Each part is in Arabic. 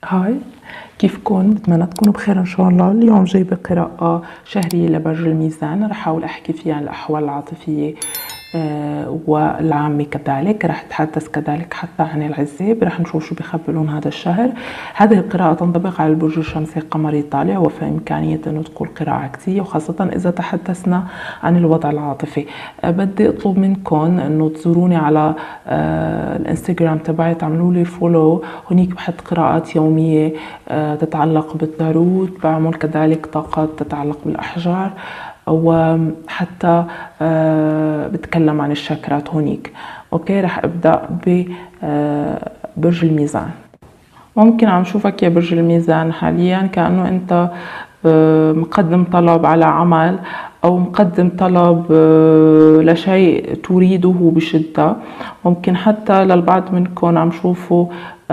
هاي، كيفكن؟ بتمنى تكونوا بخير ان شاء الله. اليوم جايبه قراءة شهرية لبرج الميزان، رح احاول احكي فيها عن الاحوال العاطفية والعامة. كذلك رح اتحدث كذلك حتى عن العزاب، رح نشوف شو بيخبرون هذا الشهر. هذه القراءة تنطبق على البرج الشمسي القمري الطالع، وفي إمكانية أنه تكون قراءة عكسية، وخاصة إذا تحدثنا عن الوضع العاطفي. بدي أطلب منكم أنه تزوروني على الانستغرام تبعي، تعملوا لي فولو. هنيك بحط قراءات يومية تتعلق بالتاروت، بعمل كذلك طاقات تتعلق بالأحجار، وحتى بتكلم عن الشاكرات هونيك. اوكي، رح ابدا ببرج الميزان. ممكن عم شوفك يا برج الميزان حاليا كأنه انت مقدم طلب على عمل، او مقدم طلب لشيء تريده بشدة. ممكن حتى للبعض منكم عم شوفوا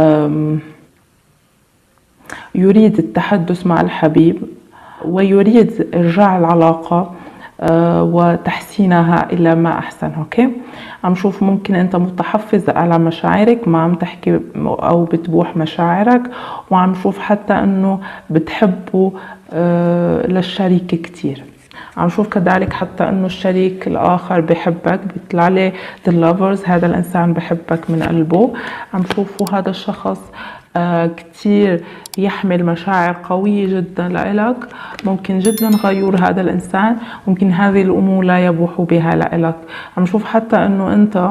يريد التحدث مع الحبيب، ويريد إرجاع العلاقة وتحسينها إلى ما أحسن. أوكي، عم شوف ممكن أنت متحفظ على مشاعرك، ما عم تحكي أو بتبوح مشاعرك، وعم شوف حتى أنه بتحبوا للشريك كتير. عم شوف كذلك حتى أنه الشريك الآخر بحبك، بيطلع لي the lovers، هذا الإنسان بحبك من قلبه. عم شوفوا هذا الشخص كتير يحمل مشاعر قوية جدا لإلك. ممكن جدا غيور هذا الإنسان، ممكن هذه الأمور لا يبوح بها لإلك. عم شوف حتى أنه أنت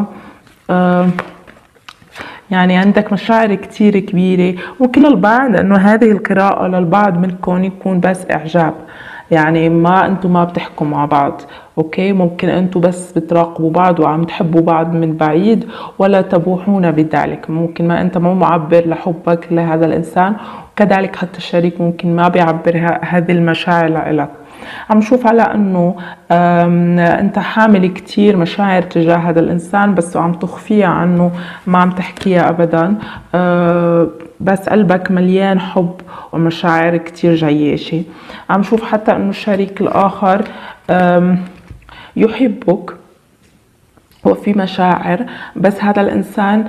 يعني عندك مشاعر كتير كبيرة. ممكن البعض أنه هذه القراءة للبعض منكم يكون بس إعجاب، يعني ما انتم ما بتحكوا مع بعض. اوكي، ممكن انتم بس بتراقبوا بعض وعم تحبوا بعض من بعيد ولا تبوحون بذلك. ممكن ما انت مو معبر لحبك لهذا الانسان، وكذلك حتى الشريك ممكن ما بيعبر هذه المشاعر لك. عم شوف على انه انت حامل كتير مشاعر تجاه هذا الانسان، بس عم تخفيها عنه، ما عم تحكيها ابدا. بس قلبك مليان حب ومشاعر كتير جياشة. عم شوف حتى انه الشريك الاخر يحبك وفي مشاعر، بس هذا الانسان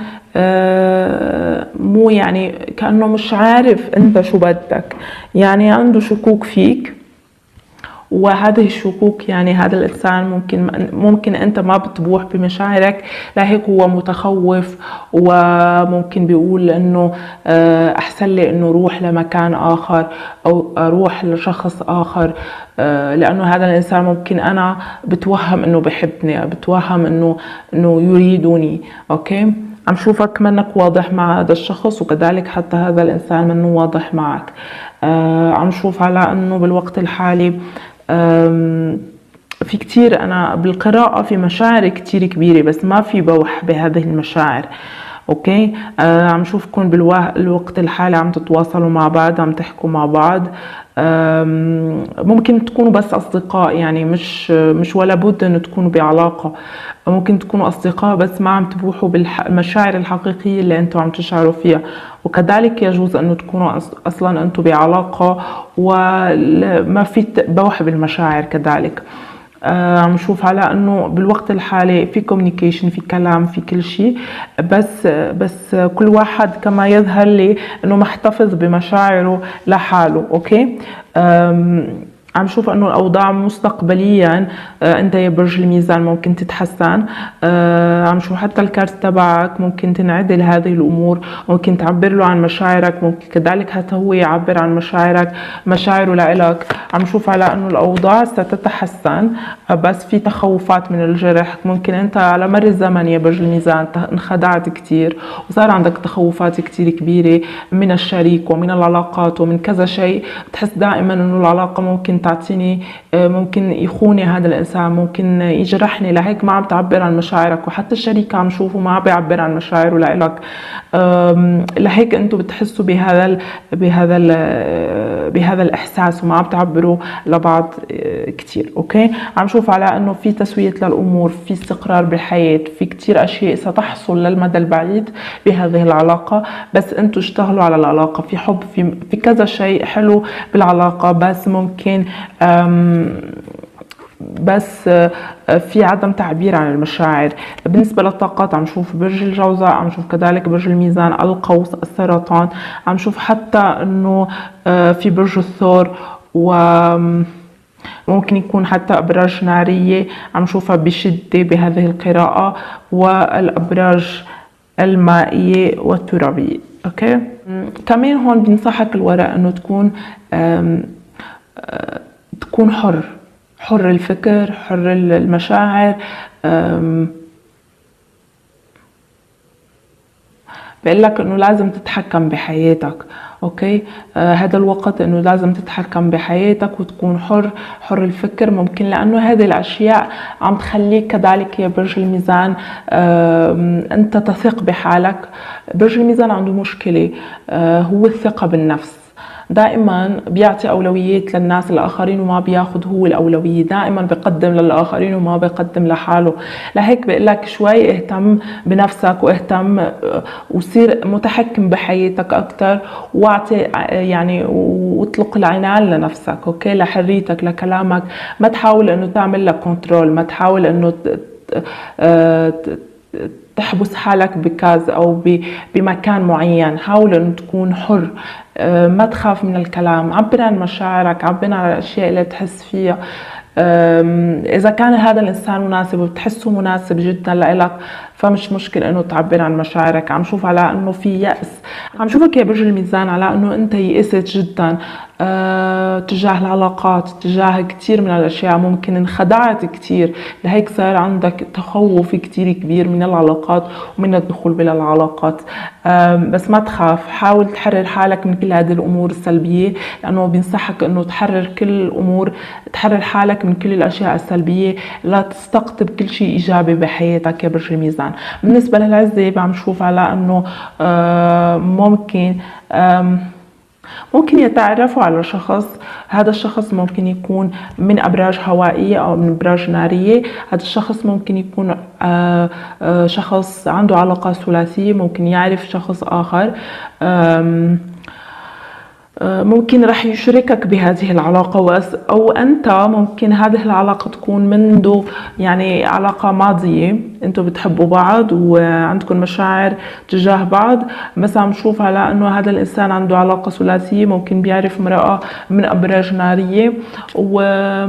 مو يعني كأنه مش عارف انت شو بدك، يعني عنده شكوك فيك. وهذه الشكوك يعني هذا الإنسان ممكن أنت ما بتبوح بمشاعرك، لهيك هو متخوف، وممكن بيقول إنه أحسن لي إنه روح لمكان آخر أو أروح لشخص آخر، لأنه هذا الإنسان ممكن أنا بتوهم إنه بحبني، بتوهم إنه يريدني. أوكي، عم شوفك منك واضح مع هذا الشخص، وكذلك حتى هذا الإنسان منه واضح معك. عم شوف على إنه بالوقت الحالي في كتير، أنا بالقراءة في مشاعر كتير كبيرة، بس ما في بوح بهذه المشاعر. اوكي، عم شوفكم بالوقت الحالي عم تتواصلوا مع بعض، عم تحكوا مع بعض. ممكن تكونوا بس أصدقاء، يعني مش ولا بد أن تكونوا بعلاقة. ممكن تكونوا أصدقاء بس ما عم تبوحوا بالمشاعر الحقيقية اللي أنتم عم تشعروا فيها. وكذلك يجوز أنه تكونوا أصلا أنتم بعلاقة وما في بوح بالمشاعر كذلك. عم نشوف على انه بالوقت الحالي في كوميونيكيشن، في كلام، في كل شيء، بس كل واحد كما يظهر لي انه محتفظ بمشاعره لحاله. اوكي، عم شوف انه الاوضاع مستقبليا انت يا برج الميزان ممكن تتحسن. عم شوف حتى الكارت تبعك ممكن تنعدل هذه الامور، ممكن تعبر له عن مشاعرك، ممكن كذلك حتى هو يعبر عن مشاعره لإلك. عم شوف على انه الاوضاع ستتحسن، بس في تخوفات من الجرح. ممكن انت على مر الزمن يا برج الميزان انخدعت كتير، وصار عندك تخوفات كتير كبيرة من الشريك ومن العلاقات ومن كذا شيء. بتحس دائما انه العلاقة ممكن تعطيني، ممكن يخوني هذا الانسان، ممكن يجرحني، لهيك ما عم تعبر عن مشاعرك. وحتى الشريك عم شوفه ما عم بيعبر عن مشاعره لإلك، لهيك انتم بتحسوا بهذا الاحساس وما عم تعبروا لبعض كتير. اوكي، عم شوف على انه في تسوية للامور، في استقرار بالحياة، في كتير اشياء ستحصل للمدى البعيد بهذه العلاقة، بس انتم اشتغلوا على العلاقة. في حب، في كذا شيء حلو بالعلاقة، بس ممكن بس في عدم تعبير عن المشاعر. بالنسبة للطاقات عم نشوف برج الجوزاء، عم نشوف كذلك برج الميزان، القوس، السرطان، عم نشوف حتى انه في برج الثور، وممكن يكون حتى أبراج نارية عم نشوفها بشدة بهذه القراءة، والأبراج المائية والترابية. اوكي. كمان هون بينصحك الورق انه تكون حر الفكر، حر المشاعر. بقول لك انه لازم تتحكم بحياتك. اوكي. هذا الوقت انه لازم تتحكم بحياتك وتكون حر الفكر. ممكن لانه هذه الاشياء عم تخليك كذلك يا برج الميزان انت تثق بحالك. برج الميزان عنده مشكلة، هو الثقة بالنفس. دائما بيعطي أولويات للناس الآخرين وما بياخد هو الأولوية، دائما بيقدم للآخرين وما بيقدم لحاله. لهيك بقول لك شوي اهتم بنفسك واهتم وصير متحكم بحياتك أكتر، واعطي يعني واطلق العنان لنفسك. اوكي، لحريتك، لكلامك. ما تحاول انه تعمل لك كنترول، ما تحاول انه تحبس حالك بكاز او بمكان معين. حاول انه تكون حر، ما تخاف من الكلام. عبر عن مشاعرك، عبر عن الاشياء اللي بتحس فيها. اذا كان هذا الانسان مناسب وبتحسه مناسب جدا لإلك، فمش مشكل انه تعبر عن مشاعرك. عم شوف على انه في يأس، عم شوفك يا برج الميزان على انه انت يئست جدا تجاه العلاقات، تجاه كثير من الاشياء. ممكن انخدعت كثير، لهيك صار عندك تخوف كثير كبير من العلاقات ومن الدخول بلا العلاقات. بس ما تخاف، حاول تحرر حالك من كل هذه الامور السلبيه، لانه بينصحك انه تحرر كل الامور، تحرر حالك من كل الاشياء السلبيه، لا تستقطب كل شيء ايجابي بحياتك يا برج الميزان. بالنسبه للعزة عم نشوف على انه ممكن يتعرفوا على شخص. هذا الشخص ممكن يكون من أبراج هوائية أو من أبراج نارية. هذا الشخص ممكن يكون شخص عنده علاقة ثلاثية، ممكن يعرف شخص آخر، ممكن رح يشركك بهذه العلاقة، أو أنت ممكن هذه العلاقة تكون منذ يعني علاقة ماضية، أنتوا بتحبوا بعض وعندكم مشاعر تجاه بعض. بس عم شوف على أنه هذا الإنسان عنده علاقة ثلاثية، ممكن بيعرف امرأة من أبراج نارية، و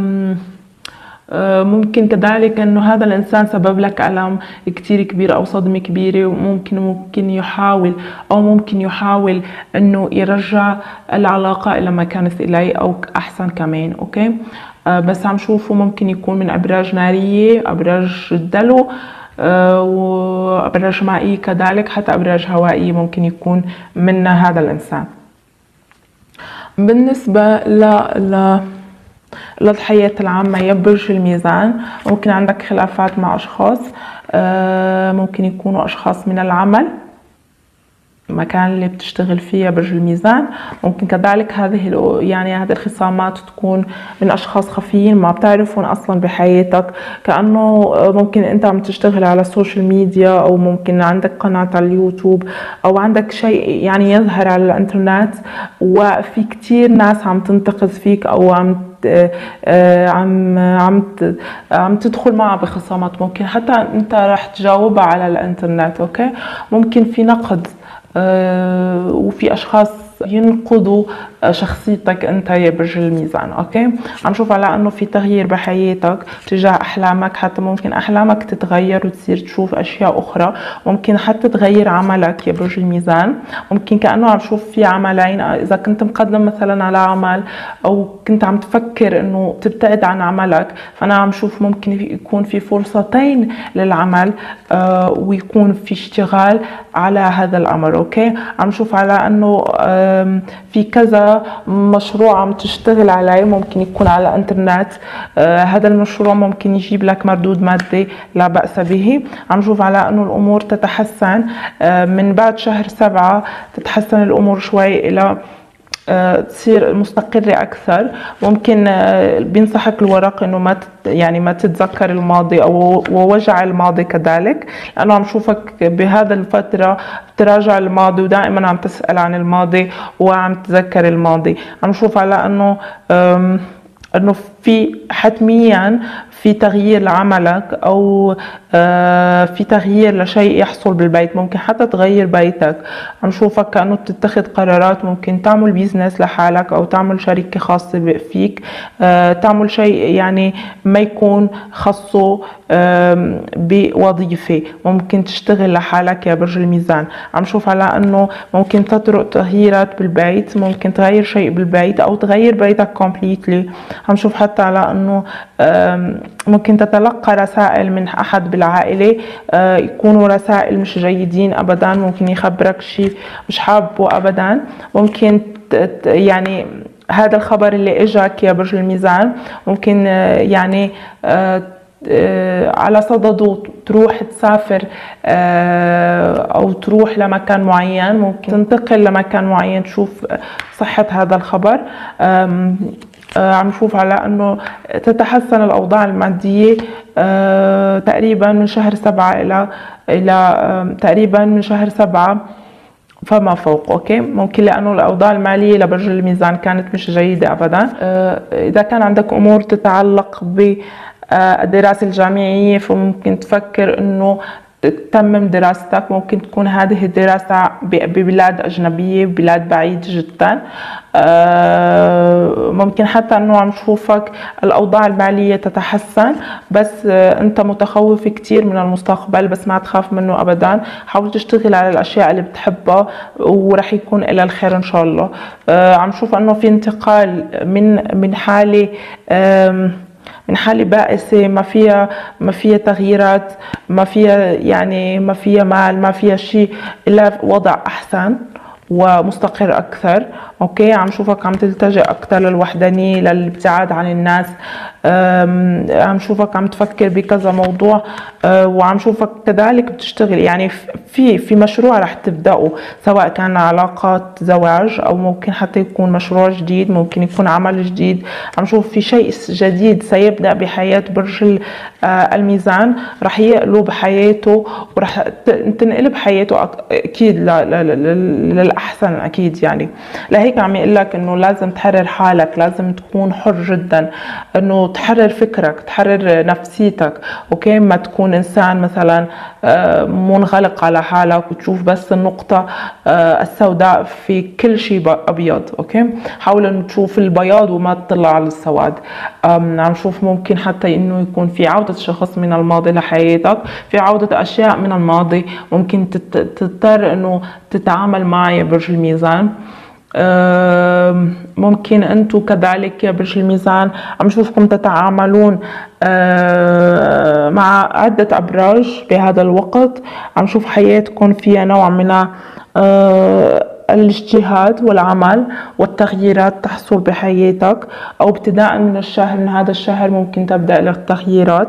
ممكن كذلك انه هذا الانسان سبب لك الم كتير كبير او صدمه كبيره، وممكن يحاول انه يرجع العلاقه الى ما كانت اليه او احسن كمان. اوكي. بس عم شوفه ممكن يكون من ابراج ناريه، ابراج الدلو، وابراج مائيه كذلك، حتى ابراج هوائيه ممكن يكون من هذا الانسان. بالنسبه للحياة العامة يا برج الميزان، ممكن عندك خلافات مع أشخاص، ممكن يكونوا أشخاص من العمل، المكان اللي بتشتغل فيه يا برج الميزان. ممكن كذلك هذه الخصامات تكون من أشخاص خفيين ما بتعرفون أصلا بحياتك، كأنه ممكن أنت عم تشتغل على السوشيال ميديا، أو ممكن عندك قناة على اليوتيوب، أو عندك شيء يعني يظهر على الإنترنت، وفي كتير ناس عم تنتقد فيك، أو عم تدخل معها بخصامات. ممكن حتى انت راح تجاوبها على الانترنت. اوكي. ممكن في نقد، وفي اشخاص ينقضوا شخصيتك انت يا برج الميزان. اوكي. عم شوف على انه في تغيير بحياتك تجاه احلامك، حتى ممكن احلامك تتغير وتصير تشوف اشياء اخرى. ممكن حتى تغير عملك يا برج الميزان. ممكن كانه عم شوف في عملين، اذا كنت مقدم مثلا على عمل او كنت عم تفكر انه تبتعد عن عملك، فانا عم شوف ممكن يكون في فرصتين للعمل، ويكون في اشتغال على هذا الامر. اوكي. عم شوف على انه في كذا مشروع عم تشتغل عليه، ممكن يكون على الانترنت. هذا المشروع ممكن يجيب لك مردود مادي لا بأس به. عم شوف على انه الامور تتحسن من بعد شهر 7، تتحسن الامور شوي الى تصير مستقرة أكثر. ممكن بينصحك الورق إنه ما تتذكر الماضي أو ووجع الماضي كذلك، لأنه عم شوفك بهذا الفترة بتراجع الماضي، ودائما عم تسأل عن الماضي وعم تذكر الماضي. عم شوف على إنه انه في حتميا في تغيير لعملك او في تغيير لشيء يحصل بالبيت. ممكن حتى تغير بيتك. عم شوفك كأنه تتخذ قرارات، ممكن تعمل بيزنس لحالك او تعمل شركة خاصة فيك، تعمل شيء يعني ما يكون خاصه بوظيفة. ممكن تشتغل لحالك يا برج الميزان. عم شوف على انه ممكن تطرق تغييرات بالبيت، ممكن تغير شيء بالبيت او تغير بيتك كومبليتلي. عم شوف حتى على انه ممكن تتلقى رسائل من احد بالعائلة، يكونوا رسائل مش جيدين ابدا، ممكن يخبرك شيء مش حابه ابدا. ممكن يعني هذا الخبر اللي اجاك يا برج الميزان ممكن يعني على صدده تروح تسافر او تروح لمكان معين، ممكن تنتقل لمكان معين. تشوف صحة هذا الخبر. عم شوف على انه تتحسن الاوضاع المادية تقريبا من شهر 7 الى تقريبا من شهر 7 فما فوق. اوكي، ممكن لانه الاوضاع الماليه لبرج الميزان كانت مش جيده ابدا. اذا كان عندك امور تتعلق بالدراسه الجامعيه فممكن تفكر انه تتمم دراستك. ممكن تكون هذه الدراسة ببلاد أجنبية، بلاد بعيدة جدا. ممكن حتى أنه عم شوفك الأوضاع المالية تتحسن، بس أنت متخوف كتير من المستقبل، بس ما تخاف منه أبدا. حاول تشتغل على الأشياء اللي بتحبها ورح يكون إلى الخير إن شاء الله. عم شوف أنه في انتقال من حالة من حالة بائسة ما فيها تغييرات، ما فيها يعني ما فيها مال، ما فيها شيء إلا وضع أحسن ومستقر أكثر. أوكي، عم شوفك عم تلتجئ أكثر للوحدانية، للابتعاد عن الناس. عم شوفك عم تفكر بكذا موضوع، وعم شوفك كذلك بتشتغل يعني في مشروع رح تبدأه، سواء كان علاقات زواج أو ممكن حتى يكون مشروع جديد، ممكن يكون عمل جديد. عم شوف في شيء جديد سيبدأ بحياة برج الميزان، رح يقلب حياته ورح تنقلب حياته أكيد للأحسن أكيد. يعني لهيك عم يقول لك إنه لازم تحرر حالك، لازم تكون حر جدا، إنه تحرر فكرك، تحرر نفسيتك. أوكي، ما تكون إنسان مثلا منغلق على حالك وتشوف بس النقطة السوداء في كل شيء أبيض. أوكي، حاول إنه تشوف البياض وما تطلع على السواد. عم شوف ممكن حتى إنه يكون في عودة شخص من الماضي لحياتك، في عودة أشياء من الماضي ممكن تضطر إنه تتعامل معها يا برج الميزان. ممكن أنتم كذلك يا برج الميزان عم شوفكم تتعاملون مع عدة أبراج بهذا الوقت. عم شوف حياتكم فيها نوع من الاجتهاد والعمل والتغييرات تحصل بحياتك، أو ابتداء من الشهر، من هذا الشهر ممكن تبدأ التغييرات.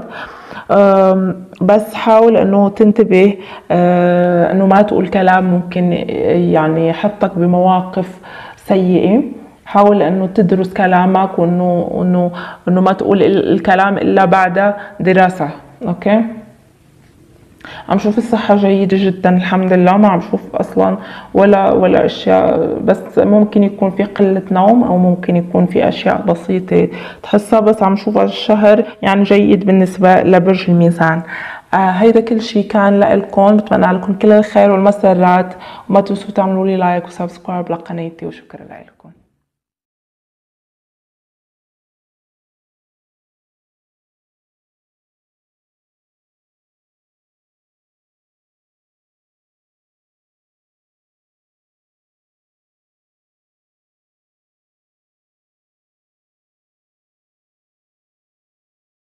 بس حاول انه تنتبه انه ما تقول كلام ممكن يعني يحطك بمواقف سيئة. حاول انه تدرس كلامك وانه ما تقول الكلام الا بعد دراسة. اوكي، عم شوف الصحة جيدة جدا الحمد لله، ما عم شوف اصلا ولا اشياء، بس ممكن يكون في قلة نوم او ممكن يكون في اشياء بسيطة تحسها، بس عم شوف الشهر يعني جيد بالنسبة لبرج الميزان. هيدا كل شيء كان لكم، بتمنى لكم كل الخير والمسرات، وما تنسوا تعملوا لي لايك وسبسكرايب لقناتي، وشكرا لكم.